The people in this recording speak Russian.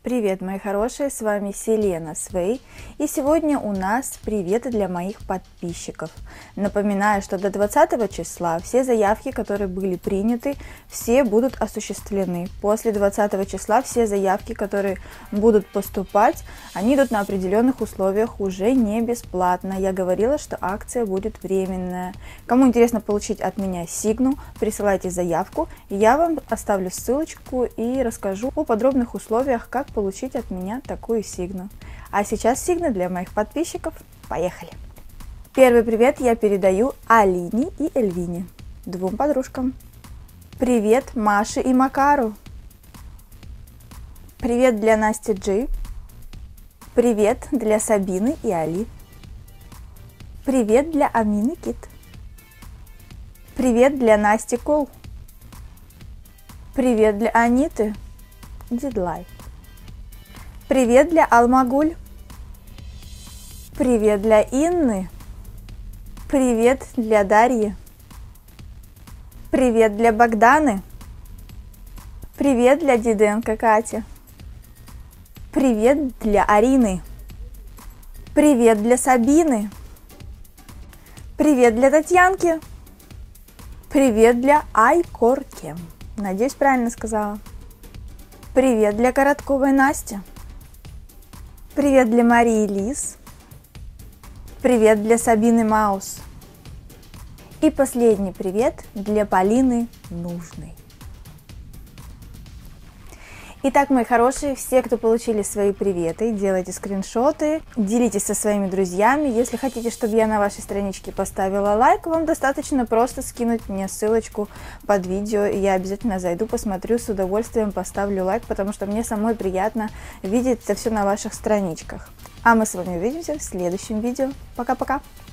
Привет, мои хорошие, с вами Селена Свей, и сегодня у нас приветы для моих подписчиков. Напоминаю, что до 20 числа все заявки, которые были приняты, все будут осуществлены. После 20 числа все заявки, которые будут поступать, они идут на определенных условиях, уже не бесплатно. Я говорила, что акция будет временная. Кому интересно получить от меня сигну, присылайте заявку, я вам оставлю ссылочку и расскажу о подробных условиях, как получить от меня такую сигну. А сейчас сигна для моих подписчиков. Поехали! Первый привет я передаю Алине и Эльвине, двум подружкам. Привет Маше и Макару. Привет для Насти Джи. Привет для Сабины и Али. Привет для Амины Кит. Привет для Насти Кол. Привет для Аниты Дидлайк. Привет для Алмагуль. Привет для Инны. Привет для Дарьи. Привет для Богданы. Привет для Диденко Кати. Привет для Арины. Привет для Сабины. Привет для Татьянки. Привет для Айкорке. Надеюсь, правильно сказала. Привет для Коротковой Насти. Привет для Марии Лис. Привет для Сабины Маус. И последний привет для Полины Нужной. Итак, мои хорошие, все, кто получили свои приветы, делайте скриншоты, делитесь со своими друзьями. Если хотите, чтобы я на вашей страничке поставила лайк, вам достаточно просто скинуть мне ссылочку под видео, и я обязательно зайду, посмотрю, с удовольствием поставлю лайк, потому что мне самой приятно видеть это все на ваших страничках. А мы с вами увидимся в следующем видео. Пока-пока!